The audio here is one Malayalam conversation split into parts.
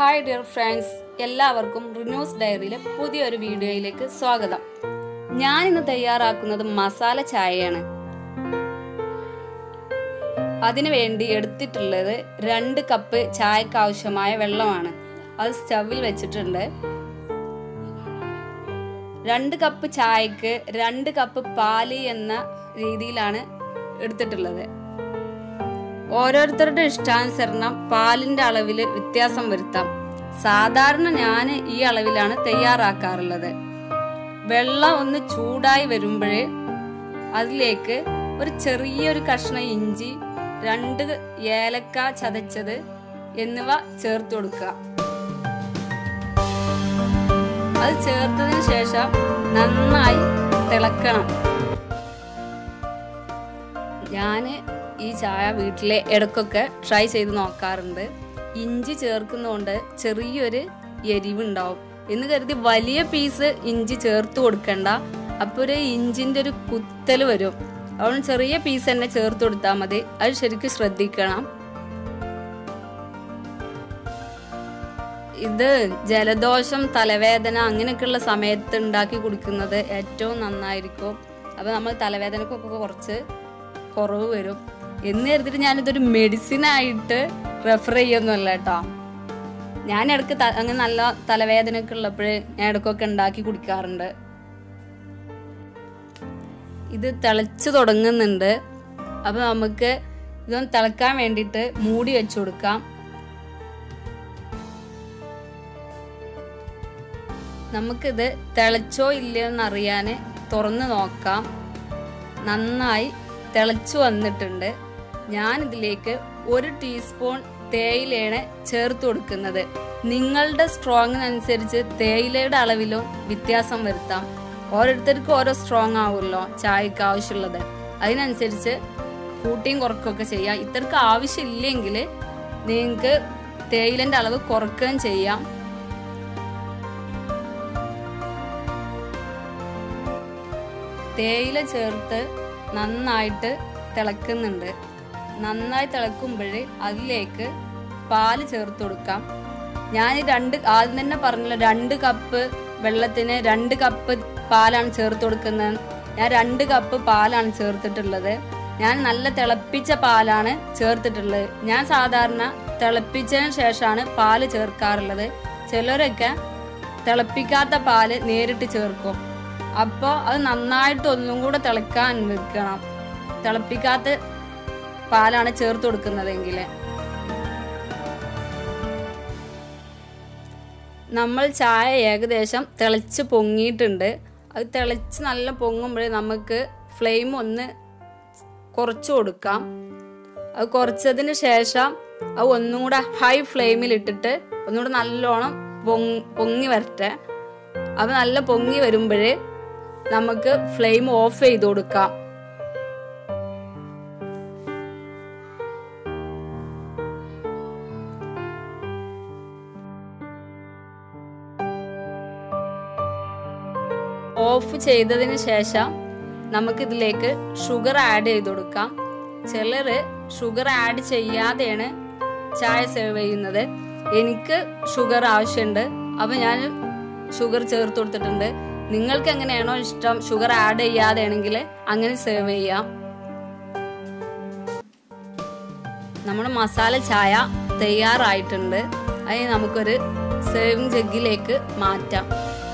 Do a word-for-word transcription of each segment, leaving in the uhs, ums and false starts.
ഹായ് ഡിയർ ഫ്രണ്ട്സ്, എല്ലാവർക്കും റിന്യൂസ് ഡയറിയിലെ പുതിയൊരു വീഡിയോയിലേക്ക് സ്വാഗതം. ഞാൻ ഇന്ന് തയ്യാറാക്കുന്നത് മസാല ചായയാണ്. അതിനുവേണ്ടി എടുത്തിട്ടുള്ളത് രണ്ട് കപ്പ് ചായക്ക് ആവശ്യമായ വെള്ളമാണ്. അത് സ്റ്റവിൽ വെച്ചിട്ടുണ്ട്. രണ്ട് കപ്പ് ചായക്ക് രണ്ട് കപ്പ് പാല് എന്ന രീതിയിലാണ് എടുത്തിട്ടുള്ളത്. ഓരോരുത്തരുടെ ഇഷ്ടാനുസരണം പാലിന്റെ അളവിൽ വ്യത്യാസം വരുത്താം. സാധാരണ ഞാൻ ഈ അളവിലാണ് തയ്യാറാക്കാറുള്ളത്. വെള്ളം ഒന്ന് ചൂടായി വരുമ്പോഴേ അതിലേക്ക് ഒരു ചെറിയൊരു കഷ്ണം ഇഞ്ചി, രണ്ട് ഏലക്ക ചതച്ചത് എന്നിവ ചേർത്ത് കൊടുക്കുക. അത് ചേർത്തതിന് ശേഷം നന്നായി തിളക്കണം. ഞാന് ഈ ചായ വീട്ടിലെ ഇടയ്ക്കൊക്കെ ട്രൈ ചെയ്ത് നോക്കാറുണ്ട്. ഇഞ്ചി ചേർക്കുന്നതുകൊണ്ട് ചെറിയൊരു എരിവുണ്ടാവും എന്ന് കരുതി വലിയ പീസ് ഇഞ്ചി ചേർത്ത് കൊടുക്കണ്ട. അപ്പോൾ ഒരു ഇഞ്ചിന്റെ ഒരു കുത്തൽ വരും. അതുകൊണ്ട് ചെറിയ പീസ് തന്നെ ചേർത്ത് കൊടുത്താൽ മതി. അത് ശരിക്കും ശ്രദ്ധിക്കണം. ഇത് ജലദോഷം, തലവേദന അങ്ങനെയൊക്കെയുള്ള സമയത്ത് ഉണ്ടാക്കി കുടിക്കുന്നത് ഏറ്റവും നന്നായിരിക്കും. അപ്പൊ നമ്മൾ തലവേദനക്കൊക്കെ കുറച്ച് കുറവ് വരും എന്ന് കരുതിട്ട് ഞാനിതൊരു മെഡിസിൻ ആയിട്ട് റെഫർ ചെയ്യൊന്നുമല്ല കേട്ടോ. ഞാൻ ഇടയ്ക്ക് അങ്ങനെ നല്ല തലവേദനയൊക്കെ ഉള്ളപ്പോഴേ ഞാൻ ഇടയ്ക്കൊക്കെ ഉണ്ടാക്കി കുടിക്കാറുണ്ട്. ഇത് തിളച്ചു തുടങ്ങുന്നുണ്ട്. അപ്പൊ നമുക്ക് ഇതൊന്ന് തിളക്കാൻ വേണ്ടിയിട്ട് മൂടി വെച്ചു കൊടുക്കാം. നമുക്കിത് തിളച്ചോ ഇല്ലയോ എന്നറിയാന് തുറന്ന് നോക്കാം. നന്നായി തിളച്ചു വന്നിട്ടുണ്ട്. ഞാൻ ഇതിലേക്ക് ഒരു ടീസ്പൂൺ തേയിലയാണ് ചേർത്ത് കൊടുക്കുന്നത്. നിങ്ങളുടെ സ്ട്രോങ്ങിനനുസരിച്ച് തേയിലയുടെ അളവിലും വ്യത്യാസം വരുത്താം. ഓരോരുത്തർക്കും ഓരോ സ്ട്രോങ് ആവുമല്ലോ ചായക്ക് ആവശ്യമുള്ളത്. അതിനനുസരിച്ച് കൂട്ടിയും കുറക്കുകയൊക്കെ ചെയ്യാം. ഇത്രക്ക് ആവശ്യമില്ലെങ്കിൽ നിങ്ങൾക്ക് തേയിലന്റെ അളവ് കുറക്കുകയും ചെയ്യാം. തേയില ചേർത്ത് നന്നായിട്ട് തിളക്കുന്നുണ്ട്. നന്നായി തിളക്കുമ്പോഴേ അതിലേക്ക് പാല് ചേർത്ത് കൊടുക്കാം. ഞാൻ രണ്ട് ആദ്യം തന്നെ പറഞ്ഞല്ലോ, രണ്ട് കപ്പ് വെള്ളത്തിന് രണ്ട് കപ്പ് പാലാണ് ചേർത്ത് കൊടുക്കുന്നത്. ഞാൻ രണ്ട് കപ്പ് പാലാണ് ചേർത്തിട്ടുള്ളത്. ഞാൻ നല്ല തിളപ്പിച്ച പാലാണ് ചേർത്തിട്ടുള്ളത്. ഞാൻ സാധാരണ തിളപ്പിച്ചതിന് ശേഷമാണ് പാല് ചേർക്കാറുള്ളത്. ചിലരൊക്കെ തിളപ്പിക്കാത്ത പാല് നേരിട്ട് ചേർക്കും. അപ്പോൾ അത് നന്നായിട്ട് ഒന്നും കൂടെ തിളക്കാൻ വെക്കണം. തിളപ്പിക്കാത്ത പാലാണ് ചേർത്ത് കൊടുക്കുന്നതെങ്കിൽ. നമ്മൾ ചായ ഏകദേശം തിളച്ച് പൊങ്ങിയിട്ടുണ്ട്. അത് തിളച്ച് നല്ല പൊങ്ങുമ്പോഴേ നമുക്ക് ഫ്ലെയിം ഒന്ന് കുറച്ച് കൊടുക്കാം. അത് കുറച്ചതിന് ശേഷം അത് ഒന്നും കൂടെ ഹൈ ഫ്ലെയിമിൽ ഇട്ടിട്ട് ഒന്നുകൂടെ നല്ലോണം പൊങ്ങി പൊങ്ങി വരട്ടെ. അത് നല്ല പൊങ്ങി വരുമ്പോഴേ നമുക്ക് ഫ്ലെയിം ഓഫ് ചെയ്ത് കൊടുക്കാം. ഓഫ് ചെയ്തതിന് ശേഷം നമുക്ക് ഇതിലേക്ക് ഷുഗർ ആഡ് ചെയ്ത് കൊടുക്കാം. ചിലര് ഷുഗർ ആഡ് ചെയ്യാതെയാണ് ചായ സെർവ് ചെയ്യുന്നത്. എനിക്ക് ഷുഗർ ആവശ്യമുണ്ട്. അപ്പൊ ഞാൻ ഷുഗർ ചേർത്ത് കൊടുത്തിട്ടുണ്ട്. നിങ്ങൾക്ക് എങ്ങനെയാണോ ഇഷ്ടം, ഷുഗർ ആഡ് ചെയ്യാതെയാണെങ്കിൽ അങ്ങനെ സെർവ് ചെയ്യാം. നമ്മുടെ മസാല ചായ തയ്യാറായിട്ടുണ്ട്. അതിന് നമുക്കൊരു സെർവിങ് ജഗ്ഗിലേക്ക് മാറ്റാം.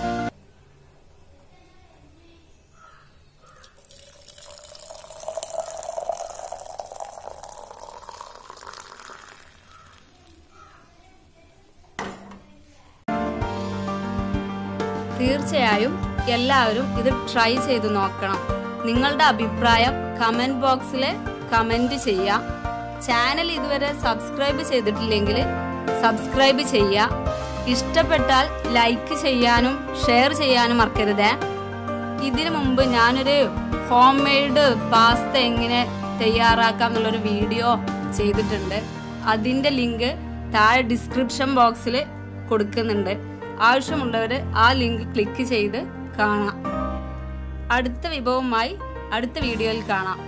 തീർച്ചയായും എല്ലാവരും ഇത് ട്രൈ ചെയ്ത് നോക്കണം. നിങ്ങളുടെ അഭിപ്രായം കമന്റ് ബോക്സിൽ കമന്റ് ചെയ്യാം. ചാനൽ ഇതുവരെ സബ്സ്ക്രൈബ് ചെയ്തിട്ടില്ലെങ്കിൽ സബ്സ്ക്രൈബ് ചെയ്യുക. ഇഷ്ടപ്പെട്ടാൽ ലൈക്ക് ചെയ്യാനും ഷെയർ ചെയ്യാനും മറക്കരുത്. ഇതിനു മുമ്പ് ഞാനൊരു ഹോം മെയ്ഡ് പാസ്ത എങ്ങനെ തയ്യാറാക്കാം എന്നുള്ളൊരു വീഡിയോ ചെയ്തിട്ടുണ്ട്. അതിൻ്റെ ലിങ്ക് താഴെ ഡിസ്ക്രിപ്ഷൻ ബോക്സിൽ കൊടുക്കുന്നുണ്ട്. ആവശ്യമുള്ളവർ ആ ലിങ്ക് ക്ലിക്ക് ചെയ്ത് കാണാം. അടുത്ത വിഭവവുമായി അടുത്ത വീഡിയോയിൽ കാണാം.